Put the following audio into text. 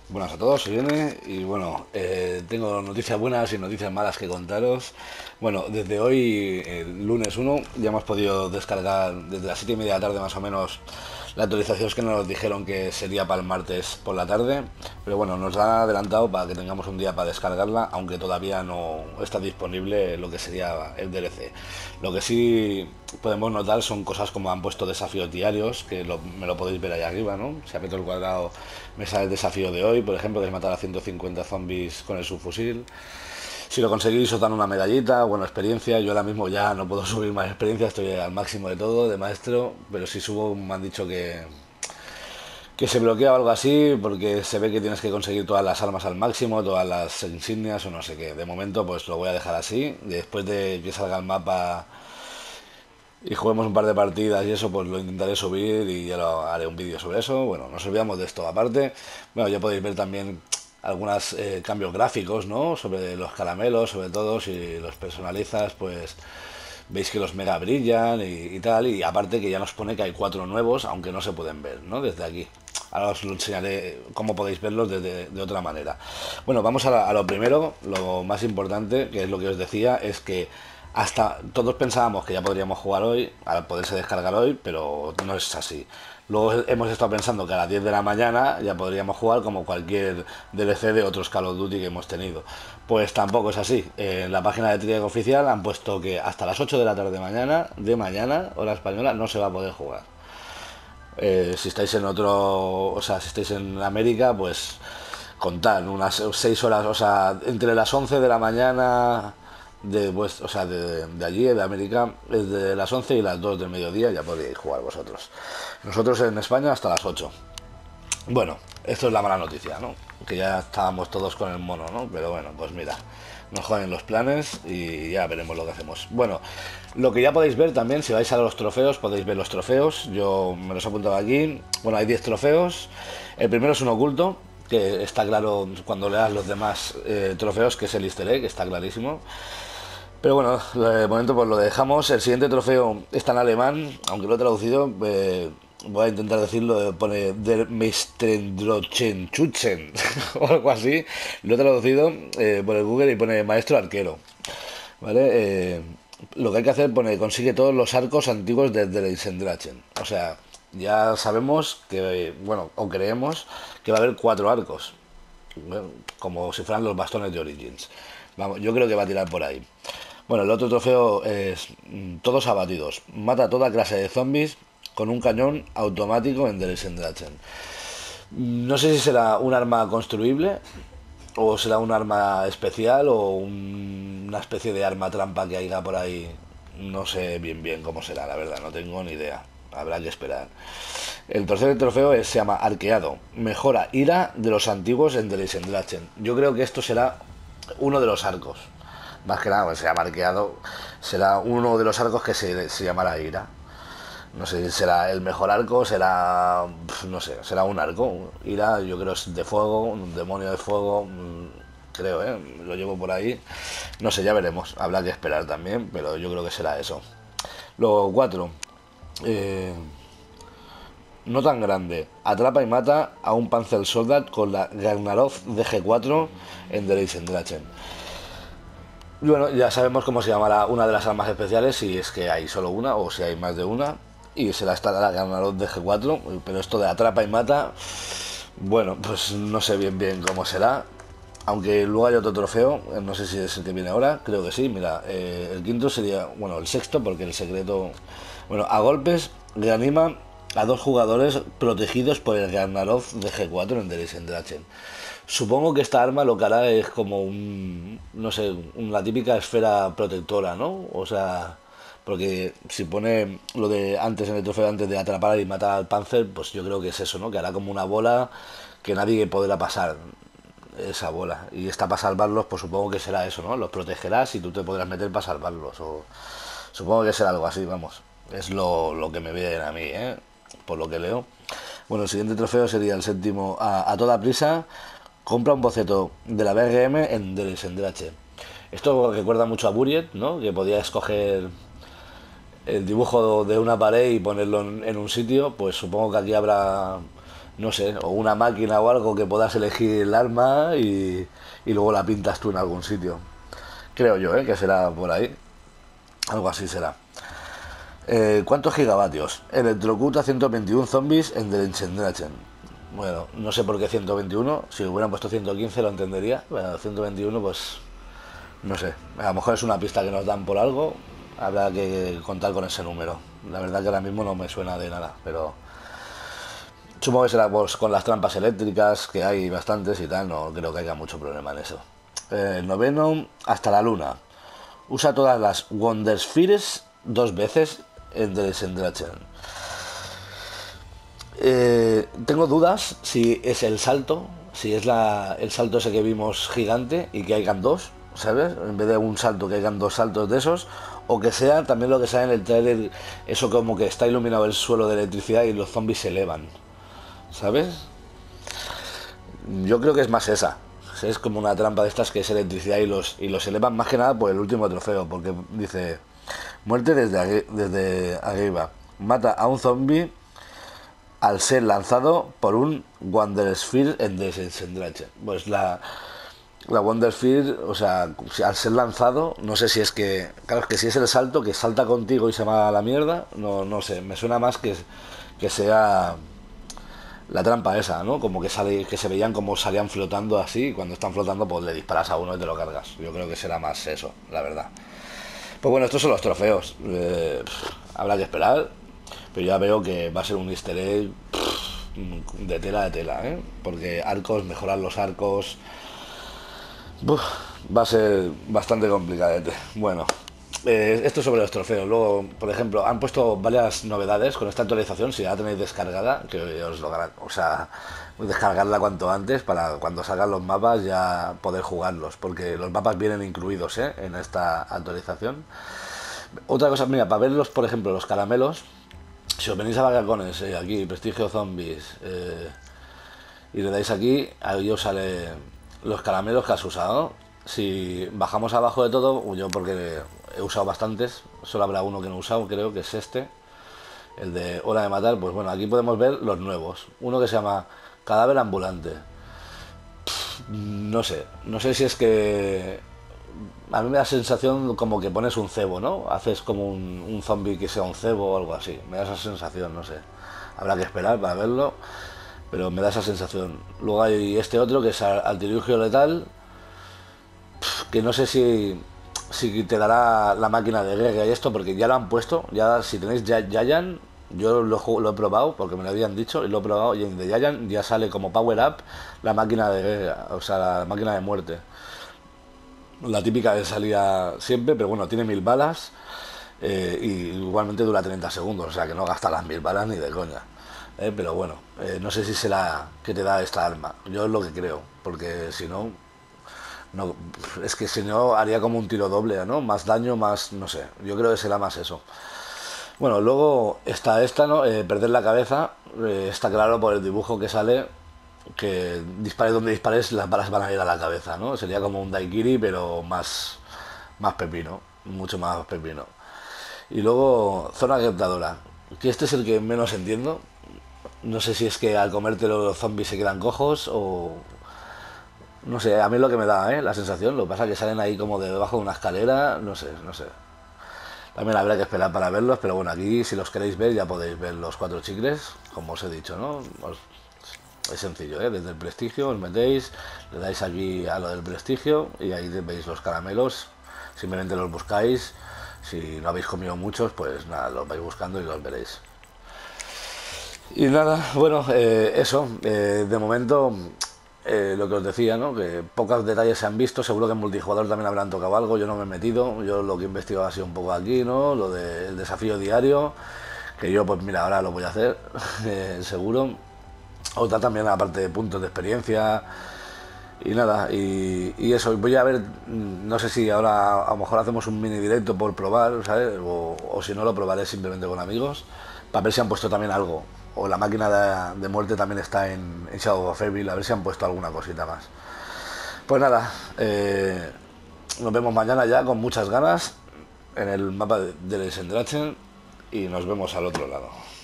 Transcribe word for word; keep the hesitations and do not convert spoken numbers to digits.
Buenas a todos, soy N y bueno, eh, tengo noticias buenas y noticias malas que contaros. Bueno, desde hoy, el lunes uno, ya hemos podido descargar desde las siete y media de la tarde más o menos la actualización que nos dijeron que sería para el martes por la tarde. Pero bueno, nos han adelantado para que tengamos un día para descargarla, aunque todavía no está disponible lo que sería el D L C. Lo que sí podemos notar son cosas como han puesto desafíos diarios, que lo- me lo podéis ver ahí arriba, ¿no? Si aprieto el cuadrado me sale el desafío de hoy, por ejemplo, que es matar a ciento cincuenta zombies con el subfusil. Si lo conseguís os dan una medallita, bueno, experiencia. Yo ahora mismo ya no puedo subir más experiencia, estoy al máximo de todo, de maestro, pero si subo me han dicho que, que se bloquea o algo así, porque se ve que tienes que conseguir todas las armas al máximo, todas las insignias o no sé qué. De momento pues lo voy a dejar así, después de que salga el mapa y juguemos un par de partidas y eso, pues lo intentaré subir y ya lo haré un vídeo sobre eso. Bueno, nos olvidamos de esto. Aparte, bueno, ya podéis ver también algunos eh, cambios gráficos, ¿no? Sobre los caramelos, sobre todo, si los personalizas, pues veis que los mega brillan y, y tal. Y aparte que ya nos pone que hay cuatro nuevos, aunque no se pueden ver, ¿no? Desde aquí. Ahora os lo enseñaré cómo podéis verlos de, de, de otra manera. Bueno, vamos a, la, a lo primero, lo más importante, que es lo que os decía, es que hasta todos pensábamos que ya podríamos jugar hoy, al poderse descargar hoy, pero no es así. Luego hemos estado pensando que a las diez de la mañana ya podríamos jugar como cualquier D L C de otros Call of Duty que hemos tenido. Pues tampoco es así. En la página de Triac oficial han puesto que hasta las ocho de la tarde de mañana, de mañana, hora española, no se va a poder jugar. Eh, si estáis en otro, o sea, si estáis en América, pues contar unas seis horas, o sea, entre las once de la mañana de, pues, o sea, de, de allí, de América, desde las once y las dos del mediodía ya podríais jugar vosotros. Nosotros en España hasta las ocho. Bueno, esto es la mala noticia, ¿no? Que ya estábamos todos con el mono, ¿no? Pero bueno, pues mira, nos joden los planes y ya veremos lo que hacemos. Bueno, lo que ya podéis ver también, si vais a los trofeos, podéis ver los trofeos. Yo me los he apuntado aquí. Bueno, hay diez trofeos. El primero es un oculto, que está claro cuando leas los demás eh, trofeos, que es el easter egg, está clarísimo. Pero bueno, de momento pues lo dejamos. El siguiente trofeo está en alemán, aunque lo he traducido. Eh, voy a intentar decirlo, pone Der Meisterdrochen Schutzen o algo así. Lo he traducido eh, por el Google y pone maestro arquero. ¿Vale? Eh, lo que hay que hacer pone consigue todos los arcos antiguos de Der Eisendrachen. O sea, ya sabemos que, bueno, o creemos que va a haber cuatro arcos. Bueno, como si fueran los bastones de Origins. Vamos, yo creo que va a tirar por ahí. Bueno, el otro trofeo es mm, todos abatidos. Mata toda clase de zombies con un cañón automático en Der Drachen. No sé si será un arma construible o será un arma especial o un- una especie de arma trampa que haya por ahí. No sé bien bien cómo será, la verdad, no tengo ni idea. Habrá que esperar. El tercer trofeo es- se llama Arqueado. Mejora ira de los antiguos en Der Drachen. Yo creo que esto será uno de los arcos. Más que nada, pues se llama arqueado. Será uno de los arcos que se, se llamará ira. No sé si será el mejor arco, será. No sé, será un arco. Ira, yo creo es de fuego, un demonio de fuego. mm, Creo, ¿eh? Lo llevo por ahí. No sé, ya veremos. Habrá que esperar también, pero yo creo que será eso. Luego, cuatro. Eh, no tan grande. Atrapa y mata a un Panzer Soldat con la Ragnarok D G cuatro en The Drachen. Y bueno, ya sabemos cómo se llamará una de las armas especiales, si es que hay solo una o si hay más de una. Y se la estará la Ragnarok de G cuatro. Pero esto de atrapa y mata, bueno, pues no sé bien bien cómo será. Aunque luego hay otro trofeo, no sé si es el que viene ahora, creo que sí. Mira, eh, el quinto sería, bueno, el sexto, porque el secreto. Bueno, a golpes reanima a dos jugadores protegidos por el Ragnarok de G cuatro en The Drachen. Supongo que esta arma lo que hará es como un, no sé, una típica esfera protectora, ¿no? O sea, porque si pone lo de antes en el trofeo, antes de atrapar y matar al Panzer, pues yo creo que es eso, ¿no? Que hará como una bola que nadie podrá pasar esa bola. Y está para salvarlos, pues supongo que será eso, ¿no? Los protegerás y tú te podrás meter para salvarlos. O supongo que será algo así, vamos. Es lo, lo que me viene a mí, ¿eh? Por lo que leo. Bueno, el siguiente trofeo sería el séptimo. A, a toda prisa, compra un boceto de la B G M en Desendrache. Esto recuerda mucho a Buried, ¿no? Que podía escoger el dibujo de una pared y ponerlo en, en un sitio. Pues supongo que aquí habrá no sé, o una máquina o algo que puedas elegir el arma y, y luego la pintas tú en algún sitio. Creo yo, ¿eh? Que será por ahí. Algo así será. Eh, ¿Cuántos gigavatios? Electrocuta ciento veintiuno zombies en The Drachen. Bueno, no sé por qué ciento veintiuno. Si hubieran puesto ciento quince lo entendería. Bueno, ciento veintiuno pues no sé. A lo mejor es una pista que nos dan por algo. Habrá que contar con ese número. La verdad que ahora mismo no me suena de nada, pero supongo que será pues, con las trampas eléctricas, que hay bastantes y tal. No creo que haya mucho problema en eso. Eh, el noveno, hasta la luna. Usa todas las Wonderspheres dos veces en The Drachen. Eh, tengo dudas si es el salto, si es la, el salto ese que vimos gigante y que hayan dos, ¿sabes? En vez de un salto que hayan dos saltos de esos, o que sea también lo que sale en el trailer, eso como que está iluminado el suelo de electricidad y los zombies se elevan, ¿sabes? Yo creo que es más esa. Es como una trampa de estas que es electricidad y los, y los elevan más que nada por el último trofeo, porque dice, muerte desde, desde arriba, mata a un zombie al ser lanzado por un Wondersphere en Desendrache. Pues la, la Wondersphere, o sea, al ser lanzado, no sé si es que, claro, es que si es el salto que salta contigo y se va a la mierda, no, no sé, me suena más que, que sea la trampa esa, ¿no? Como que sale, que se veían como salían flotando así, y cuando están flotando pues le disparas a uno y te lo cargas. Yo creo que será más eso, la verdad. Pues bueno, estos son los trofeos. Eh, habrá que esperar, pero ya veo que va a ser un easter egg pff, de tela de tela, ¿eh? Porque arcos, mejorar los arcos, uf, va a ser bastante complicadete. Bueno, eh, esto sobre los trofeos. Luego, por ejemplo, han puesto varias novedades con esta actualización. Si ya la tenéis descargada, que os lo ganan, o sea, descargarla cuanto antes para cuando salgan los mapas ya poder jugarlos, porque los mapas vienen incluidos, ¿eh? En esta actualización. Otra cosa, mira, para verlos, por ejemplo, los caramelos, si os venís a Vagacones, eh, aquí, Prestigio Zombies, eh, y le dais aquí, ahí os sale los caramelos que has usado. Si bajamos abajo de todo, yo porque he usado bastantes, solo habrá uno que no he usado, creo que es este, el de Hora de Matar. Pues bueno, aquí podemos ver los nuevos. Uno que se llama Cadáver Ambulante. Pff, no sé, no sé si es que a mí me da sensación como que pones un cebo, ¿no? Haces como un, un zombie que sea un cebo o algo así. Me da esa sensación, no sé. Habrá que esperar para verlo, pero me da esa sensación. Luego hay este otro que es Artilugio Letal, que no sé si, si te dará la máquina de guerra y esto, porque ya lo han puesto. Ya si tenéis Giant, yo lo, lo he probado porque me lo habían dicho y lo he probado. Y en The Giant ya sale como Power Up la máquina de guerra, o sea, la máquina de muerte. La típica que salía siempre, pero bueno, tiene mil balas eh, y igualmente dura treinta segundos, o sea que no gasta las mil balas ni de coña. Eh, pero bueno, eh, no sé si será que te da esta arma. Yo es lo que creo, porque si no, no, es que si no haría como un tiro doble, ¿no? Más daño, más, no sé. Yo creo que será más eso. Bueno, luego está esta, ¿no? Eh, perder la cabeza. Eh, está claro por el dibujo que sale que dispares donde dispares, las balas van a ir a la cabeza, ¿no? Sería como un Daikiri, pero más, más pepino, mucho más pepino. Y luego, zona captadora, que este es el que menos entiendo. No sé si es que al comértelo los zombies se quedan cojos o... No sé, a mí es lo que me da, ¿eh? La sensación. Lo que pasa es que salen ahí como de debajo de una escalera, no sé, no sé. También habrá que esperar para verlos, pero bueno, aquí si los queréis ver ya podéis ver los cuatro chicles, como os he dicho, ¿no? Os... Es sencillo, ¿eh? Desde el prestigio os metéis, le dais aquí a lo del prestigio y ahí veis los caramelos, simplemente los buscáis. Si no habéis comido muchos, pues nada, los vais buscando y los veréis. Y nada, bueno, eh, eso, eh, de momento, eh, lo que os decía, ¿no? Que pocos detalles se han visto, seguro que en multijugador también habrán tocado algo, yo no me he metido, yo lo que he investigado ha sido un poco aquí, ¿no? Lo del desafío diario, que yo pues mira, ahora lo voy a hacer, eh, seguro. Otra también aparte de puntos de experiencia y nada, y, y eso, voy a ver, no sé si ahora a lo mejor hacemos un mini directo por probar, ¿sabes? O, o si no lo probaré simplemente con amigos, para ver si han puesto también algo. O la máquina de, de muerte también está en, en Shadow of Evil, a ver si han puesto alguna cosita más. Pues nada, eh, nos vemos mañana ya con muchas ganas en el mapa de, de Desendrachen y nos vemos al otro lado.